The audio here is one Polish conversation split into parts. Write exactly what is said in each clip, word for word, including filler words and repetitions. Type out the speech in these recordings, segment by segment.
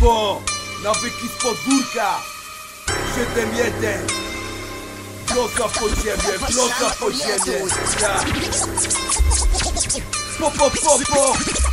popo, nawyki z podwórka. Siedem jeden. Wrocław po ziemię, Wrocław po ziemię. Ja. Popo, popo.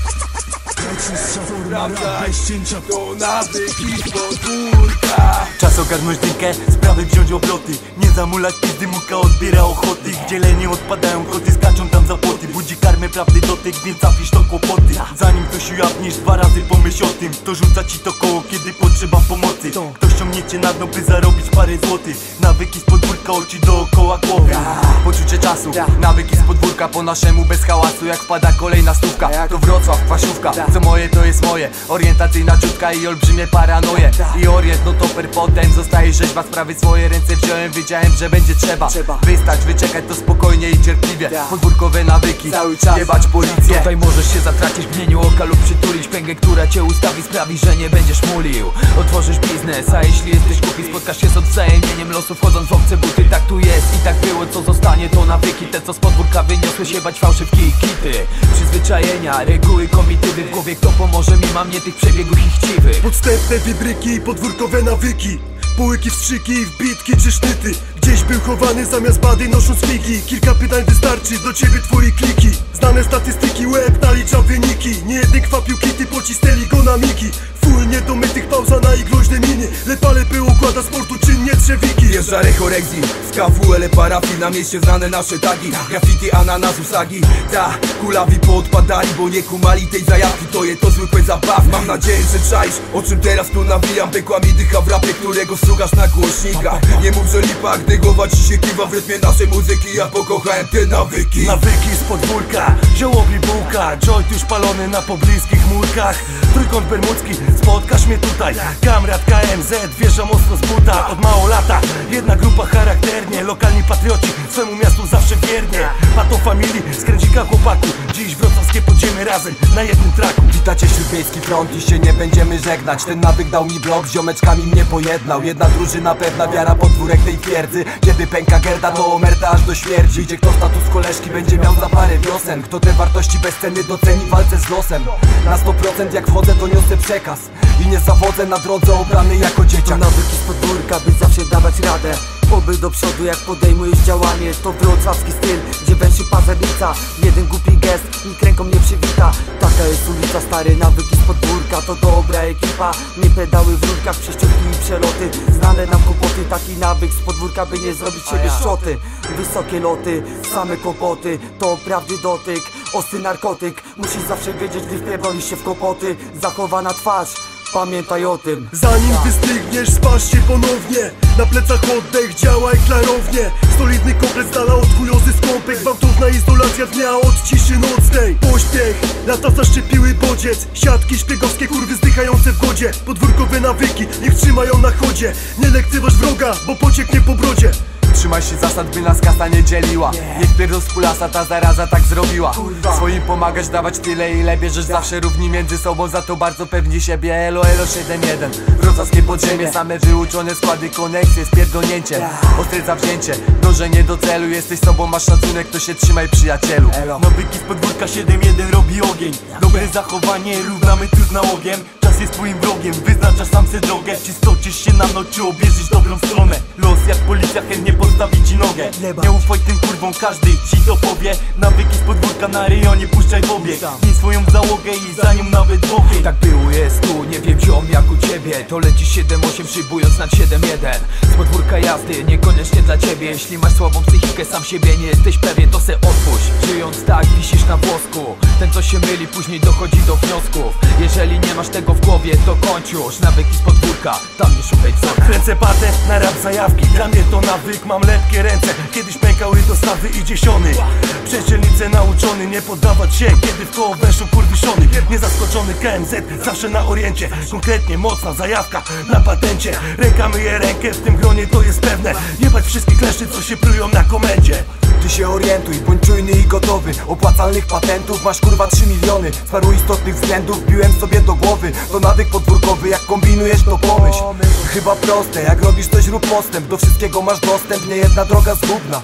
Sprawdzaj, to nawyki z podwórka. Czas ogarnąć dynkę, sprawy wziąć obroty. Nie zamulać pizdy, muka odbiera ochoty. W dzieleniu odpadają koty, skaczą tam za płoty. Budzi karmę, prawdy dotyk, więc zapisz to kłopoty. Zanim coś ujawnisz, dwa razy pomyśl o tym. To rzuca ci to koło, kiedy potrzeba pomocy. Ktoś ciągnie cię na dno, by zarobić parę złotych. Nawyki z podwórka, oczy dookoła głowy. Poczucie czasu, nawyki z podwórka. Po naszemu bez hałasu, jak wpada kolejna stówka. To Wrocław, kwasiówka, co moje to jest moje. Orientacyjna czutka i olbrzymie paranoje. I orient, no to perpotent. Zostaje rzeźba, sprawy swoje ręce wziąłem. Wiedziałem, że będzie trzeba wystać, wyczekać to spokojnie i cierpliwie. Podwórkowe nawyki, nie bać policję. Tutaj możesz się zatracić w mgnieniu oka lub przytulić pęgę, która cię ustawi, sprawi, że nie będziesz mulił. Otworzysz biznes, a jeśli jesteś głupi, spotkasz się z odwzajemnieniem losu, wchodząc w obce buty. Tak tu jest i tak było, co zostanie to nawyki. Te, co z podwórka wyniosły się bać fałszywki i kity. Przyzwyczajenia, reguły, komitywy. W głowie kto pomoże mi, mam nie tych przebiegów i chciwy. Podstępne wybryki i podwórkowe nawyki. Połyki, wstrzyki, wbitki czy sztyty. Gdzieś był chowany zamiast bady nosząc figi. Kilka pytań wystarczy, do ciebie twoje kliki. Znane statystyki, łeb nalicza wyniki. Nie jeden kwapił kity, pocisnęli go na miki. Full niedomytych, pauza na ich groźne miny. Lepale P układa sportu czynnie trzewiki. Wjeżdża Rechorexi, z K W L parafii. Na mieście znane nasze tagi. Graffiti, ananasu, sagi. Ta, kulawi poodpadali, bo nie kumali tej zajawki. To je to zwykłe zabawki. Mam nadzieję, że czaisz, o czym teraz tu nawijam. Pekła mi dycha w rapie, którego słuchasz na głośnikach. Nie mów, że lipa, gdy głowa ci się kiwa w rytmie naszej muzyki. Ja pokochałem te nawyki. Nawyki z podwórka, ziołowi bułka. Joint już palony na pobliskich murkach. Trójkąt bermudzki, spotkasz mnie tutaj. Kamrat K M Z, wjeżdża mocno z buta. Od mało lata, jedna grupa charakternie. Lokalni patrioci, swemu miastu zawsze wiernie. Pato Family, skręcika chłopaku. Dziś wrocławskie podziemie razem na jednym traku. Witacie śródmiejski front i się nie będziemy żegnać. Ten nawyk dał mi blok, z ziomeczkami mnie pojednał. Jedna drużyna, pewna wiara, podwórek tej twierdzy. Kiedy pęka gerda, to omerta aż do śmierci. Idzie kto status koleżki będzie miał za parę wiosen. Kto te wartości bez ceny doceni w walce z losem. Na sto procent jak wchodzę, to niosę przekaz i nie zawodzę na drodze obrany jako dzieciak. Nawyki z podwórka, by zawsze dawać radę. Oby do przodu jak podejmujesz działanie. To wrocławski styl, gdzie węszy pazernica. Jeden głupi gest, nikt ręką nie przywita. Taka jest ulica, stary nawyki z podwórka. To dobra ekipa, nie pedały w rurkach, prześciutki i przeloty. Znane nam kłopoty, taki nawyk z podwórka, by nie zrobić siebie szczoty. Wysokie loty, same kłopoty, to prawdy dotyk. Ostry narkotyk, musisz zawsze wiedzieć, gdy wpierdolisz się w kłopoty. Zachowana twarz, pamiętaj o tym. Zanim wystygniesz, spasz się ponownie. Na plecach oddech, działaj klarownie. Solidny komplet z dala od chujozy skąpek. Gwałtowna izolacja dnia od ciszy nocnej. Pośpiech, lata zaszczepiły bodziec. Siatki szpiegowskie, kurwy zdychające w wodzie. Podwórkowe nawyki, niech trzymają na chodzie. Nie lekceważ wroga, bo pocieknie po brodzie. Trzymaj się zasad, by nas kasa nie dzieliła. Niech pierdol z kulasa, ta zaraza tak zrobiła. Swoim pomagać, dawać tyle, ile bierzesz. Zawsze równi między sobą, za to bardzo pewni siebie. Elo, elo, siedem jeden. Wrocławskie podziemie, same wyuczone składy, koneksje, spierdolnięcie. Ostre zawzięcie, dążenie do celu. Jesteś sobą, masz szacunek, to się trzymaj, przyjacielu. Nawyki z podwórka, siedem jeden robi ogień. Dobre zachowanie, równamy tu z nałogiem. Czas jest twoim wrogiem, wyznaczasz sam se drogę. Czy stoczysz się na mną, czy obierzysz dobrą stronę. Los jak policja chętnie postawi ci nogę. Nie ufaj tym kurwom, każdy ci to powie. Nawyki z podwórka na rejonie puszczaj w obieg. Miej swoją załogę i za nią nawet w ogień. Tak było, jest tu, nie wiem ziom jak u ciebie. To leci siedem osiem, szybując nad siedem jeden. Z podwórka jazdy, niekoniecznie dla ciebie. Jeśli masz słabą psychikę, sam siebie nie jesteś pewien, to se odpuść. Żyjąc tak, wisisz na włosku. Ten co się myli, później dochodzi do wniosków. Jeżeli nie masz tego w głowie, to kończ już. Nawyki z podwórka, tam nie szukaj wzorca. Kręcę patę na rap zajawki. Dla mnie to nawyk, mam lepkie ręce. Kiedyś pękały dostawy i dziesiony. Prześcielnice nauczony, nie poddawać się, kiedy w koło weszł kurwiszony. Niezaskoczony K M Z, zawsze na oriencie. Konkretnie mocna zajawka na patencie. Ręka myje rękę, w tym gronie to jest pewne. Jebać wszystkich kleszczy, co się plują na komendzie. Ty się orientuj, bądź czujny i gotowy. Opłacalnych patentów masz kurwa trzy miliony. Z paru istotnych względów biłem sobie do głowy. To nawyk podwórkowy, jak kombinujesz to pomyśl. Chyba proste, jak robisz coś rób postęp. Do wszystkiego masz dostęp, nie jedna droga zgubna.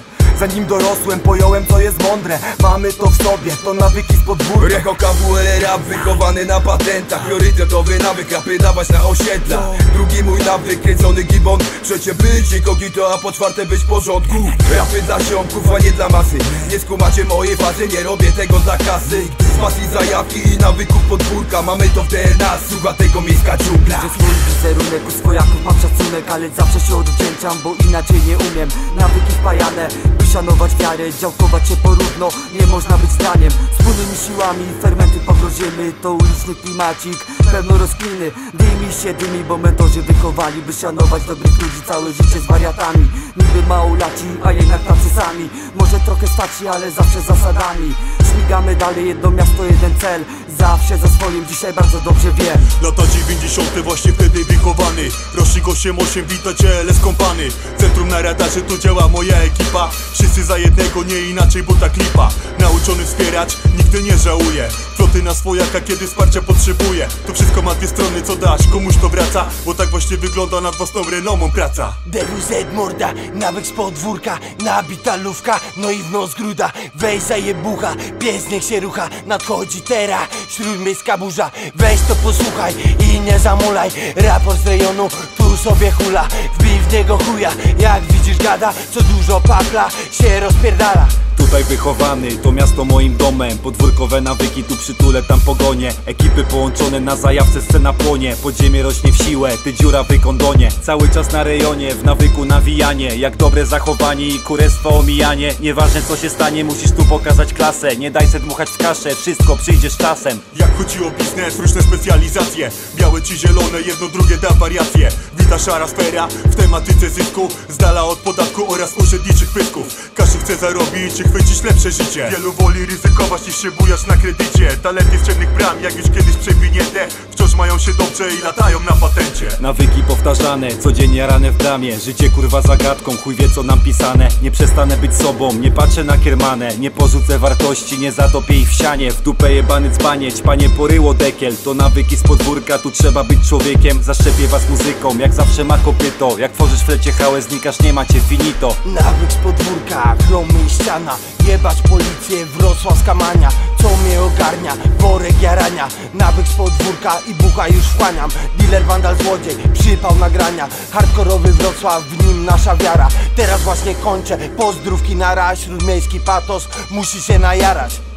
Zanim dorosłem, pojąłem co jest mądre. Mamy to w sobie, to nawyki z podwórka. Recho, K W L, rap wychowany na patentach. Priorytetowy nawyk, rapy dawać na osiedla. Drugi mój nawyk, kręcony gibon. Trzecie być incognito, a po czwarte być w porządku. Rapy dla ziomków, a nie dla masy. Nie skumacie mojej fazy, nie robię tego dla kasy. Z pasji zajawki i nawyków podwórka. Mamy to w D N A, słucha tego miejska dżungla. Że swój wizerunek u swojaków mam szacunek, ale zawsze się odwdzięczam, bo inaczej nie umiem. Nawyki wpajane, by szanować wiarę, działkować się porówno, nie można być zdaniem. Wspólnymi siłami fermenty pogrozimy, to uliczny klimacik, pełno rozkliny. Dymi się dymi, bo mentorzy wychowali, by szanować dobrych ludzi, całe życie z wariatami. Niby małolaci, a jednak tacy sami. Może trochę starsi, ale zawsze zasadami. Śmigamy dalej, jedno miasto, jeden cel. Zawsze za swoim, dzisiaj bardzo dobrze wiem. Lata dziewięćdziesiąte właśnie wtedy wychowany. Rocznik osiem osiem, witajcie L S Kompany. Centrum na radarze, tu działa moja ekipa. Wszyscy za jednego, nie inaczej, bo ta klipa. Nauczony wspierać, nigdy nie żałuję. Floty na swojaka, kiedy wsparcia potrzebuję. To wszystko ma dwie strony, co dasz, komuś to wraca. Bo tak właśnie wygląda nad własną renomą praca. D W Z morda, nawyk z podwórka, nabita lówka, no i w nos gruda. Weź zajebucha, pies niech się rucha, nadchodzi teraz śródmiejska burza. Weź to posłuchaj i nie zamulaj, raport z rejonu tu sobie hula. Wbij w niego chuja, jak widzisz gada, co dużo papla się rozpierdala. Tutaj wychowany, to miasto moim domem. Podwórkowe nawyki, tu przytulę, tam pogonię. Ekipy połączone na zajawce, scena płonie. Podziemie rośnie w siłę, ty dziura w kondonie. Cały czas na rejonie, w nawyku nawijanie. Jak dobre zachowanie i kurestwo omijanie. Nieważne co się stanie, musisz tu pokazać klasę. Nie daj se dmuchać w kaszę, wszystko przyjdziesz czasem. Jak chodzi o biznes, różne specjalizacje. Białe czy zielone, jedno drugie da wariacje. Wita szara sfera w tematyce zysku, z dala od podatku oraz urzędniczych pysków. Każdy chce zarobić i chwycić lepsze życie. Wielu woli ryzykować niż się bujać na kredycie. Talenty z czarnych bram, jak już kiedyś przewinięte, wciąż mają się dobrze i latają na patencie. Nawyki powtarzane, codziennie rane w bramie. Życie kurwa zagadką, chuj wie co nam pisane. Nie przestanę być sobą, nie patrzę na kiermanę. Nie porzucę wartości, nie zatopię ich w sianie. W dupę jebany dzbanieć, panie poryło dekiel. To nawyki z podwórka, tu trzeba być człowiekiem. Zaszczepię was muzyką, jak zawsze ma kopyto. Jak tworzysz w flecie hałę, znikasz, nie macie finito. Nawyk z podwórka, chromy i ściana. Jebać policję, Wrocław Kamania. Co mnie ogarnia, worek jarania. Nawyk z podwórka i bucha już wchłaniam. Dealer, wandal, złodziej, przypał nagrania. Hardkorowy Wrocław, w nim nasza wiara. Teraz właśnie kończę, pozdrówki nara. Śródmiejski patos musi się najarać.